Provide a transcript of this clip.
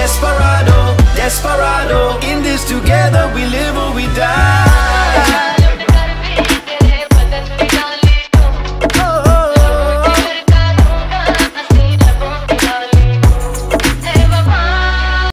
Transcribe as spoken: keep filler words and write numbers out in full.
Desperado, desperado. In this together we live or we die.